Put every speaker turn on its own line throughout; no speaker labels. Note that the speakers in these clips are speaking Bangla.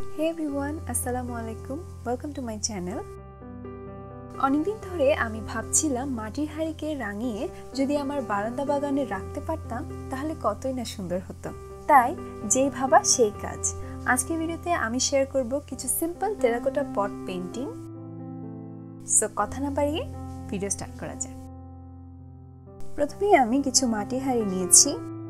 Hey everyone, আসসালামু আলাইকুম, ওয়েলকাম টু মাই চ্যানেল। অনেকদিন ধরে আমি ভাবছিলাম মাটির হাঁড়িকে রাঙিয়ে যদি আমার বারান্দা বাগানে রাখতে পারতাম তাহলে কতই না সুন্দর হতো। তাই যেই ভাবা সেই কাজ। আজকের ভিডিওতে আমি শেয়ার করব কিছু simple terracotta pot painting. So কথা না বাড়িয়ে ভিডিও স্টার্ট করা যাক। প্রথমেই আমি কিছু মাটির হাঁড়ি নিয়েছি।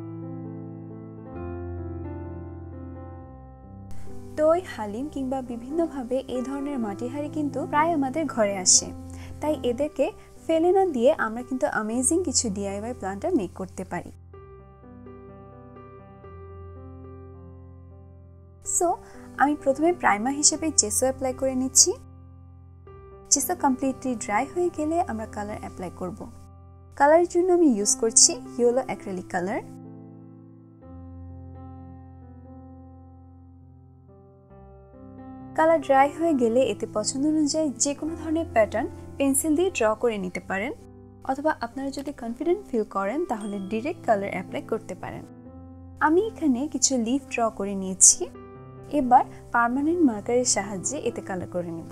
দই, হালিম কিংবা বিভিন্নভাবে এই ধরনের মাটির হাঁড়ি কিন্তু প্রায় আমাদের ঘরে আসে। তাই এদেরকে ফেলে না দিয়ে আমরা কিন্তু অ্যামেজিং কিছু ডিআইওয়াই প্ল্যান্টার মেক করতে পারি। সো আমি প্রথমে প্রাইমার হিসেবে জেসো অ্যাপ্লাই করে নিচ্ছি। জেসো কমপ্লিটলি ড্রাই হয়ে গেলে আমরা কালার অ্যাপ্লাই করব। কালারের জন্য আমি ইউজ করছি yellow acrylic colour. Colour dry হয়ে গেলে এতে পছন্দ অনুযায়ী যে কোনো ধরনের প্যাটার্ন পেন্সিল দিয়ে ড্র করে নিতে পারেন, অথবা আপনারা যদি কনফিডেন্ট ফিল করেন তাহলে ডিরেক্ট কালার অ্যাপ্লাই করতে পারেন। আমি এখানে কিছু লিফ ড্র করে নিয়েছি। এবার পার্মানেন্ট মার্কারের সাহায্যে এতে কালার করে নেব।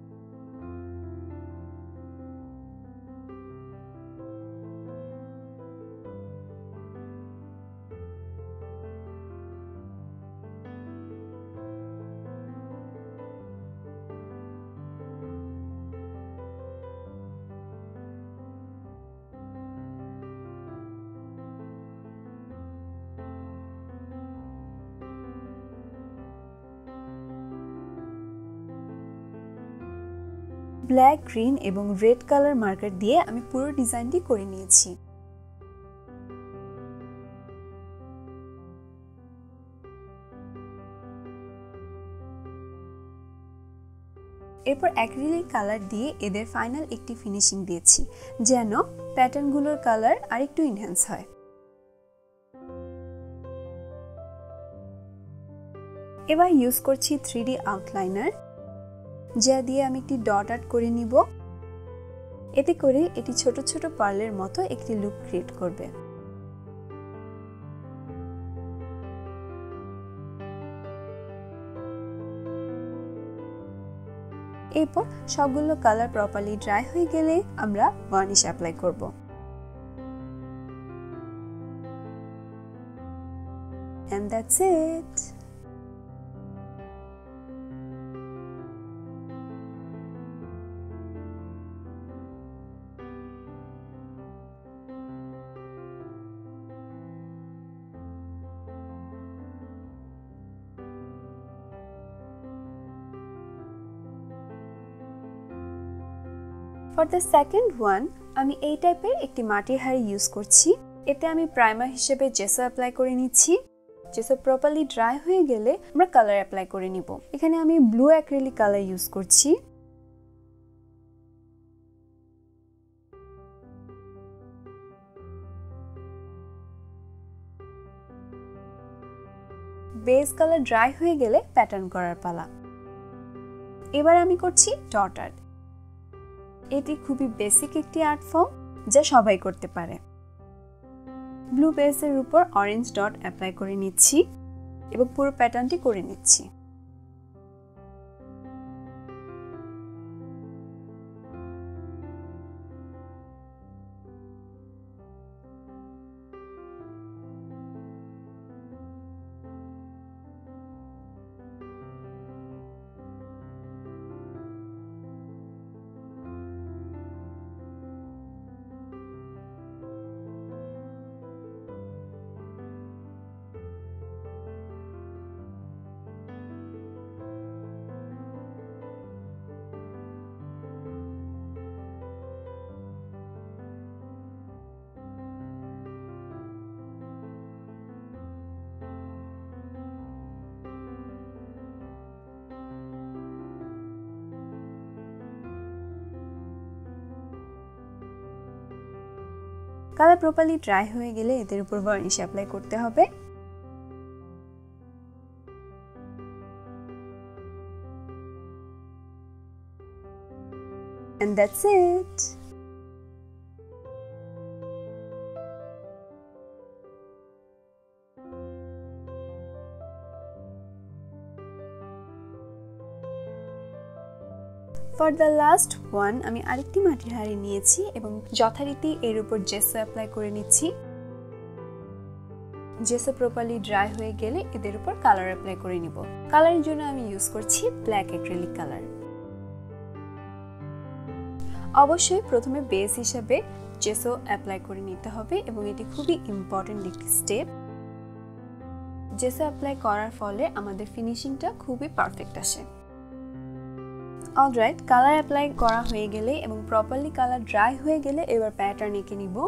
ব্ল্যাক, গ্রিন এবং রেড কালার মার্কার দিয়ে আমি পুরো ডিজাইনটি করে নিয়েছি। এরপর অ্যাক্রিলিক কালার দিয়ে এদের ফাইনাল একটি ফিনিশিং দিয়েছি, যেন প্যাটার্নগুলোর কালার আরেকটু এনহ্যান্স হয়। এবার ইউজ করছি 3D আউটলাইনার, যা দিয়ে আমি একটি ডট আর্ট করে নিব। এতে করে এটি ছোট ছোট পার্লের মতো একটি লুক ক্রিয়েট করবে। এরপর সবগুলো কালার প্রপারলি ড্রাই হয়ে গেলে আমরা ভার্নিশ অ্যাপ্লাই করব। And that's it. For the second one, আমি এই টাইপের একটি মাটির হাঁড়ি ইউজ করছি। এতে আমি প্রাইমার হিসেবে জেসো অ্যাপ্লাই করে নিচ্ছি। জেসো প্রপারলি ড্রাই হয়ে গেলে আমরা কালার অ্যাপ্লাই করে নিব। এখানে আমি ব্লু অ্যাক্রিলিক কালার ইউজ করছি। বেস কালার ড্রাই হয়ে গেলে প্যাটার্ন করার পালা। এবার আমি করছি ডট আর্ট। এটি খুবই বেসিক একটি আর্ট ফর্ম, যা সবাই করতে পারে। ব্লু বেসের উপর অরেঞ্জ ডট অ্যাপ্লাই করে নিচ্ছি এবং পুরো প্যাটার্নটি করে নিচ্ছি। কালার প্রপারলি ড্রাই হয়ে গেলে এদের উপর ভার্নিশ অ্যাপ্লাই করতে হবে। And that's it. For the last one আমি আরেকটি মাটির হাঁড়ি নিয়েছি এবং যথারীতি এর উপর জেসো অ্যাপ্লাই করে নিচ্ছি। জেসো প্রপারলি ড্রাই হয়ে গেলে এদের উপর কালার অ্যাপ্লাই করে নিব। কালারের জন্য আমি ইউজ করছি ব্ল্যাক অ্যাক্রিলিক কালার। অবশ্যই প্রথমে বেস হিসেবে জেসো অ্যাপ্লাই করে নিতে হবে এবং এটি খুবই ইম্পর্টেন্ট একটি স্টেপ। জেসো অ্যাপ্লাই করার ফলে আমাদের ফিনিশিংটা খুবই পারফেক্ট আসে। অলরাইট, কালার অ্যাপ্লাই করা হয়ে গেলে এবং প্রপারলি কালার ড্রাই হয়ে গেলে এবার প্যাটার্ন এঁকে নিব।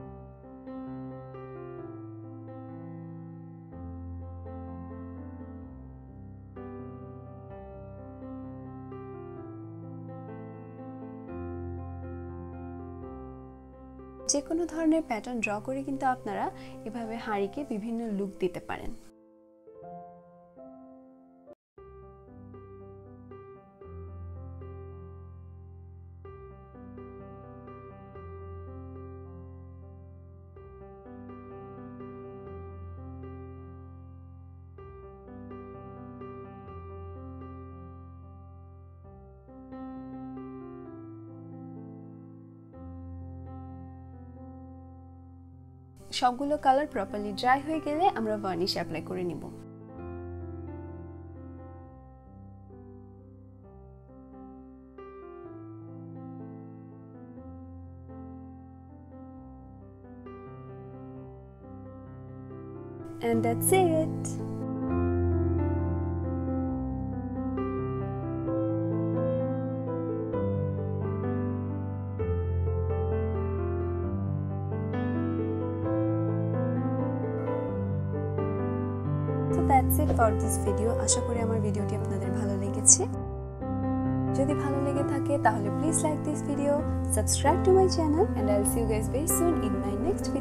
যে কোনো ধরনের প্যাটার্ন ড্র করে কিন্তু আপনারা এভাবে হাঁড়িকে বিভিন্ন লুক দিতে পারেন। সবগুলো কালার প্রপারলি ড্রাই হয়ে গেলে আমরা ভার্নিশ অ্যাপ্লাই করে নিব। And that's it. That's it for this video. আশা করি আমার ভিডিওটি আপনাদের ভালো লেগেছে। যদি ভালো লেগে থাকে তাহলে please like this video, subscribe to my channel and I'll see you guys very soon in my next